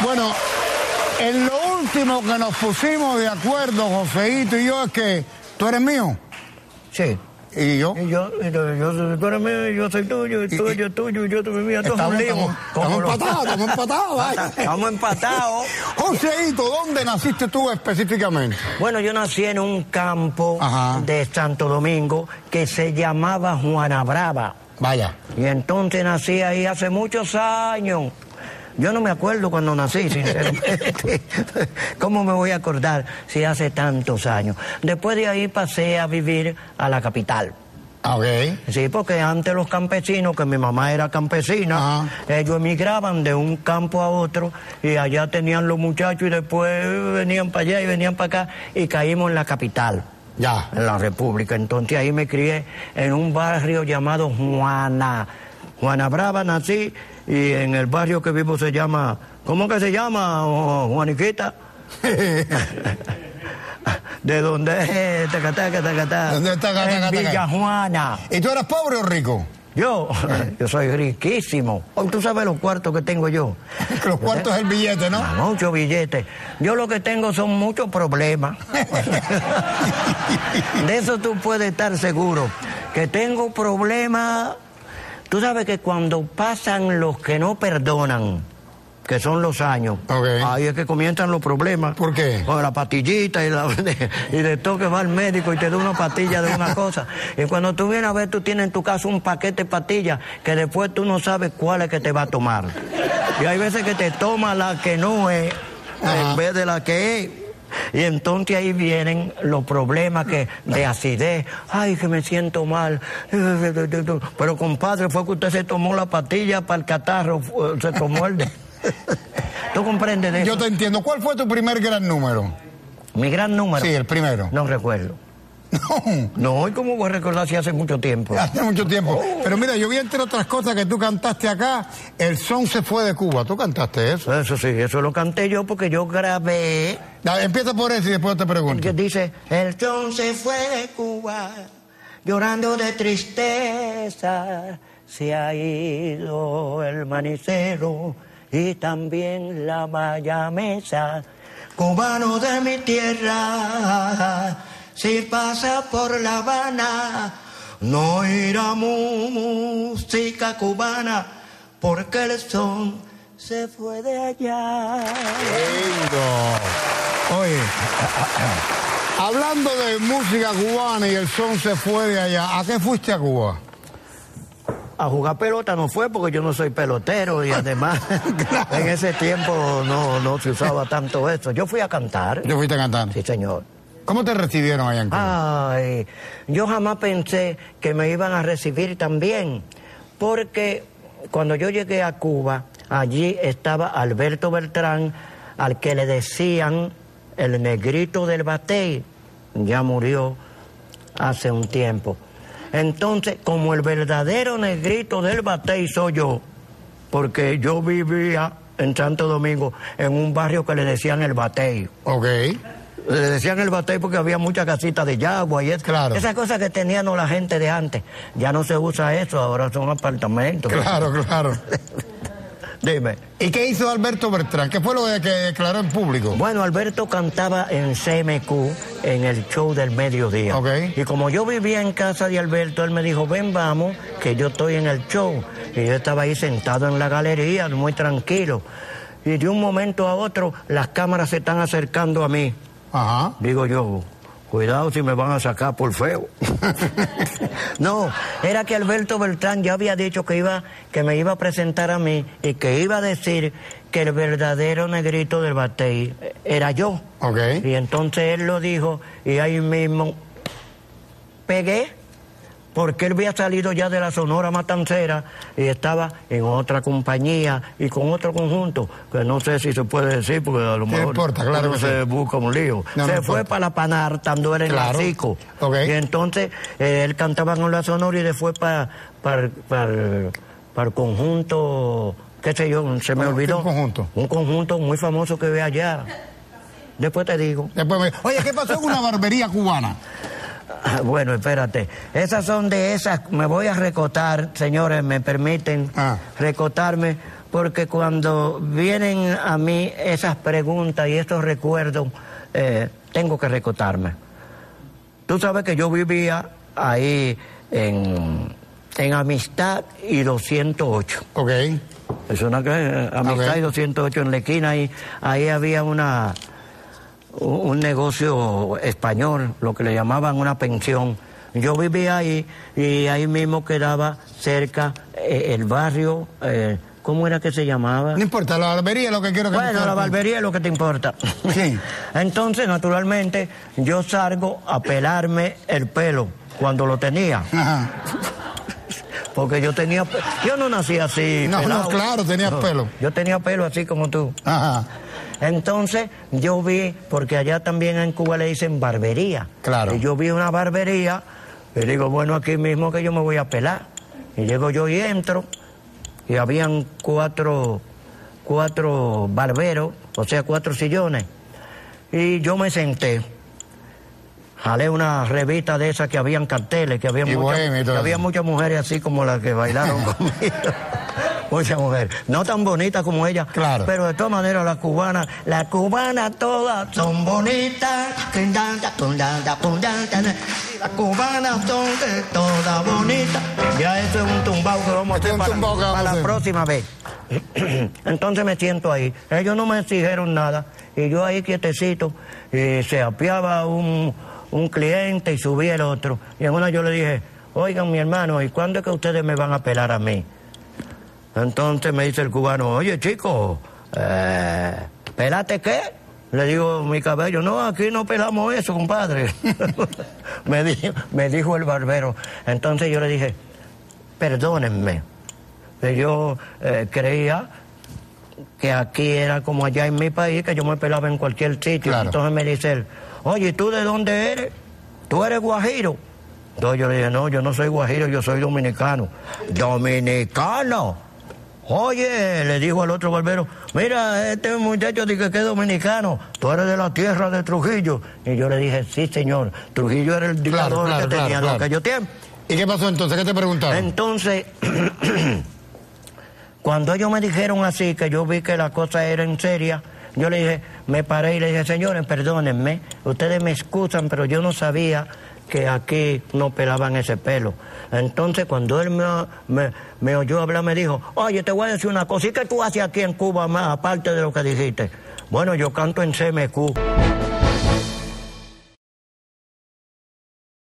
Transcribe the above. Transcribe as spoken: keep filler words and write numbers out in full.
Bueno, en lo último que nos pusimos de acuerdo, Joseito y yo, es que tú eres mío. Sí. ¿Y yo? Y yo, y yo, yo, tú eres mío, yo soy tuyo, y tú eres tuyo, y yo soy mío. Estamos, estamos, estamos empatados, estamos empatados. Estamos empatados. Joseito, ¿dónde naciste tú específicamente? Bueno, yo nací en un campo Ajá. de Santo Domingo que se llamaba Juana Brava. Vaya. Y entonces nací ahí hace muchos años. Yo no me acuerdo cuando nací, sinceramente. ¿Cómo me voy a acordar si hace tantos años? Después de ahí pasé a vivir a la capital. Ok. Sí, porque antes los campesinos, que mi mamá era campesina, Ajá. ellos emigraban de un campo a otro y allá tenían los muchachos y después venían para allá y venían para acá y caímos en la capital. Ya. En la República. Entonces ahí me crié en un barrio llamado Juana. Juana Brava nací y en el barrio que vivo se llama... ¿Cómo que se llama, Juaniquita? ¿De dónde es? Tacatá, tacatá. ¿Dónde está Tacatá, En Villa Juana. ¿Y tú eras pobre o rico? Yo, yo soy riquísimo. ¿Tú sabes los cuartos que tengo yo? Los cuartos es el billete, ¿no? Muchos billetes. Yo lo que tengo son muchos problemas. De eso tú puedes estar seguro. Que tengo problemas. Tú sabes que cuando pasan los que no perdonan, que son los años, okay. ahí es que comienzan los problemas. ¿Por qué? Con la pastillita y, la, de, y de todo que va al médico y te da una pastilla de una cosa. Y cuando tú vienes a ver, tú tienes en tu casa un paquete de pastillas que después tú no sabes cuál es que te va a tomar. Y hay veces que te toma la que no es, Ajá. en vez de la que es. Y entonces ahí vienen los problemas que de acidez. Ay, que me siento mal. Pero compadre, fue que usted se tomó la pastilla para el catarro, se tomó el de... ¿Tú comprendes de eso? Yo te entiendo. ¿Cuál fue tu primer gran número? ¿Mi gran número? Sí, el primero. No recuerdo. No. No, ¿y cómo voy a recordar si hace mucho tiempo? Hace mucho tiempo. Oh. Pero mira, yo vi entre otras cosas que tú cantaste acá, El Son se fue de Cuba. ¿Tú cantaste eso? Eso sí, eso lo canté yo porque yo grabé... Da, empieza por eso y después te pregunto. Que dice, El Son se fue de Cuba, llorando de tristeza, se ha ido el manicero y también la mayamesa, cubano de mi tierra. Si pasa por La Habana, no oirá música cubana, porque el son se fue de allá. Lindo. Oye, hablando de música cubana y el son se fue de allá, ¿a qué fuiste a Cuba? A jugar pelota no fue porque yo no soy pelotero y además claro. en ese tiempo no, no se usaba tanto eso. Yo fui a cantar. ¿Yo fuiste a cantar? Sí, señor. ¿Cómo te recibieron allá en Cuba? Ay, yo jamás pensé que me iban a recibir tan bien, porque cuando yo llegué a Cuba, allí estaba Alberto Beltrán, al que le decían el negrito del batey, ya murió hace un tiempo. Entonces, como el verdadero negrito del batey soy yo, porque yo vivía en Santo Domingo, en un barrio que le decían el batey. Ok. Le decían el batey porque había muchas casitas de yagua y es, claro. esas cosas que tenían la gente de antes. Ya no se usa eso, ahora son apartamentos. Claro, claro. Dime. ¿Y qué hizo Alberto Beltrán? ¿Qué fue lo que declaró en público? Bueno, Alberto cantaba en C M Q, en el show del mediodía. Okay. Y como yo vivía en casa de Alberto, él me dijo, ven, vamos, que yo estoy en el show. Y yo estaba ahí sentado en la galería, muy tranquilo. Y de un momento a otro, las cámaras se están acercando a mí. Ajá. Digo yo, cuidado si me van a sacar por feo. No, era que Alberto Beltrán ya había dicho que iba, que me iba a presentar a mí y que iba a decir que el verdadero negrito del batey era yo. Okay. Y entonces él lo dijo y ahí mismo pegué, porque él había salido ya de la Sonora Matancera y estaba en otra compañía y con otro conjunto, que no sé si se puede decir, porque a lo mejor no importa, claro que se sí. busca un lío. No, se no fue importa. para la Panar, estando él en claro. la Cico. Okay. Y entonces eh, él cantaba con la Sonora y después para para para para el conjunto, qué sé yo, se me olvidó. ¿Un conjunto? Un conjunto muy famoso que ve allá. Después te digo. Después me... Oye, ¿qué pasó en una barbería cubana? Bueno, espérate. Esas son de esas. Me voy a recotar, señores, me permiten ah. recotarme, porque cuando vienen a mí esas preguntas y estos recuerdos, eh, tengo que recotarme. Tú sabes que yo vivía ahí en, en Amistad y doscientos ocho. Ok. Es una que Amistad okay. y doscientos ocho en la esquina, ahí, ahí había una un, un negocio español, lo que le llamaban una pensión. Yo vivía ahí y ahí mismo quedaba cerca eh, el barrio, eh, ¿cómo era que se llamaba? No importa, la barbería es lo que quiero que Bueno, la barbería es lo que te importa. Sí. Entonces, naturalmente, yo salgo a pelarme el pelo cuando lo tenía. Ajá. Porque yo tenía... Yo no nací así. No, pelado. no, claro, tenías no, pelo. Yo tenía pelo así como tú. Ajá. Entonces, yo vi, porque allá también en Cuba le dicen barbería. Claro. Y yo vi una barbería y digo, bueno, aquí mismo que yo me voy a pelar. Y llego yo y entro, y habían cuatro, cuatro barberos, o sea, cuatro sillones. Y yo me senté. Jalé una revista de esas que habían carteles, que había, mucha, que había muchas mujeres así como las que bailaron conmigo. Muchas mujeres. No tan bonitas como ella, claro. Pero de todas maneras las cubanas, las cubanas todas son bonitas. Las cubanas son todas bonitas. Ya eso es un tumbao que vamos este a hacer para, para, para la próxima vez. Entonces me siento ahí. Ellos no me exigieron nada. Y yo ahí quietecito, y se apiaba un... un cliente y subí el otro. Y en una yo le dije, oigan mi hermano, ¿y cuándo es que ustedes me van a pelar a mí? Entonces me dice el cubano, oye chico, eh, ¿pelate qué? Le digo, mi cabello, no, aquí no pelamos eso, compadre. me, dijo, me dijo el barbero. Entonces yo le dije, perdónenme. Que yo eh, creía que aquí era como allá en mi país, que yo me pelaba en cualquier sitio. Claro. Entonces me dice él, oye, ¿tú de dónde eres? ¿Tú eres guajiro? Entonces yo le dije, no, yo no soy guajiro, yo soy dominicano. ¿Dominicano? Oye, le dijo al otro barbero, mira, este muchacho dice que es dominicano, tú eres de la tierra de Trujillo. Y yo le dije, sí, señor, Trujillo era el dictador claro, claro, que tenía claro, en aquellos tiempos. ¿Y qué pasó entonces? ¿Qué te preguntaron? Entonces, cuando ellos me dijeron así, que yo vi que la cosa era en seria, yo le dije, me paré y le dije, señores, perdónenme, ustedes me excusan, pero yo no sabía que aquí no pelaban ese pelo. Entonces, cuando él me, me, me oyó hablar, me dijo, oye, te voy a decir una cosa, ¿y qué tú haces aquí en Cuba más, aparte de lo que dijiste? Bueno, yo canto en C M Q.